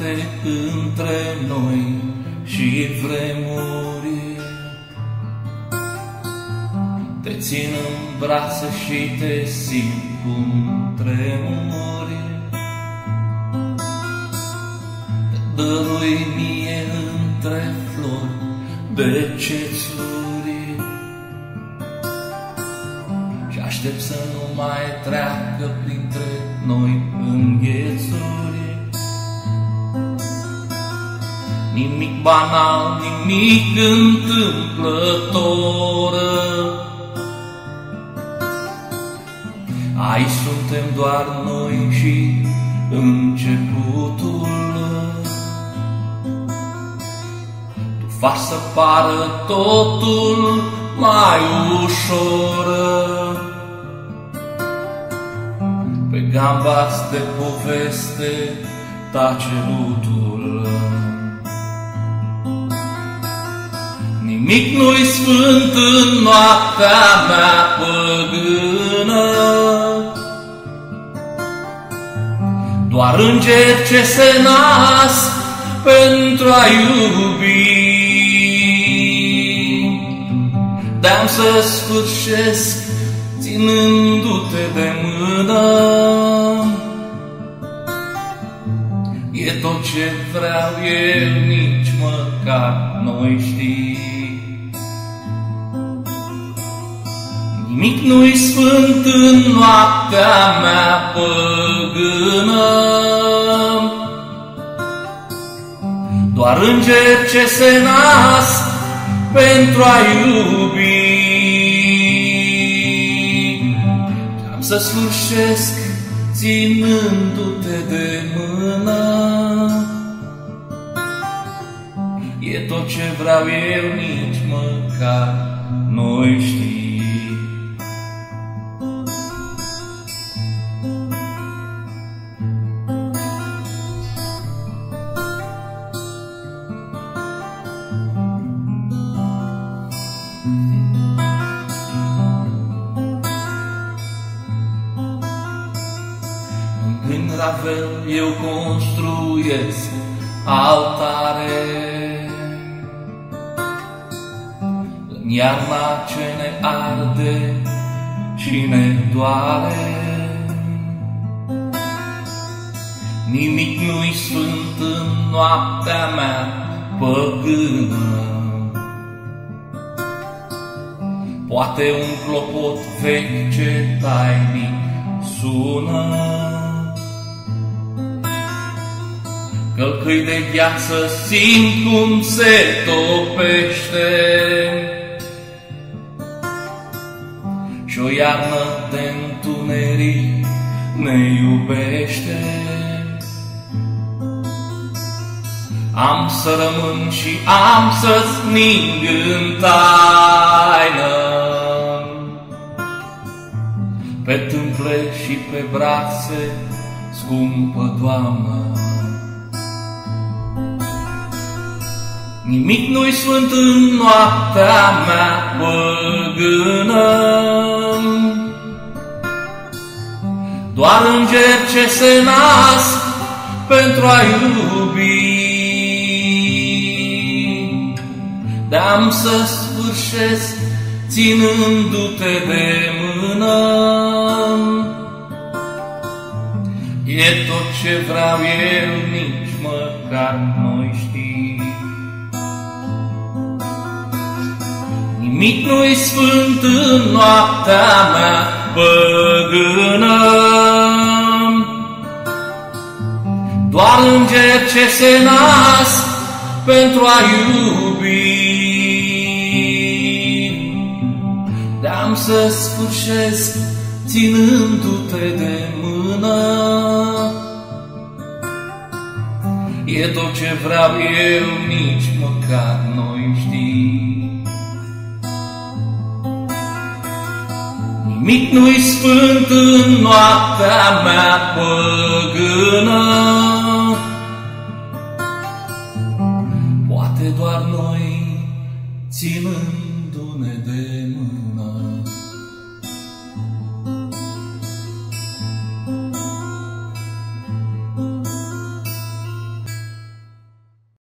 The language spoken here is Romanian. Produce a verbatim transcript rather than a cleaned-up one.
dragoste între noi și vremuri. Te țin în brațe și te simt cum tremuri. Te dărui mie între flori de cețuri și aștept să nu mai treacă printre noi înghețuri. Nimic banal, nimic întâmplător. Aici suntem doar noi și începutul. Tu faci să pară totul mai ușor. Pe gambați de poveste tace lutul. Nimic nu-i sfânt în noaptea mea păgână, doar îngeri ce se nasc pentru a iubi. De-am să sfârșesc ținându-te de mână. E tot ce vreau eu, nici măcar noi știi. Nimic nu-i sfânt în noaptea mea păgână, doar îngeri ce se nasc pentru a iubi. Am să sfârșesc ținându-te de mână. E tot ce vreau eu, nici măcar noi știi. În Ravel eu construiesc altare, în iarna ce ne arde și ne doare. Nimic nu-i sfânt în noaptea mea păgână, poate un clopot vechi ce tainic sună. Călcâi de gheață simt cum se topește și o iarnă de întuneric ne iubește. Am să rămân și am să-ți ning în taină, pe tâmple și pe brațe, scumpă Doamnă. Nimic nu-i sfânt în noaptea mea păgână, doar îngeri ce se nasc pentru a iubi. De-am să sfârșesc ținându-te de mână. E tot ce vreau eu, nici măcar noi știi. Nimic nu-i sfânt în noaptea mea păgână, doar îngeri ce se nasc pentru a iubi. De-am să sfârșesc ținându-te de mână. E tot ce vreau eu, nici măcar noi știi. Nimic nu-i sfânt în noaptea mea păgână, poate doar noi ținându-ne de mână.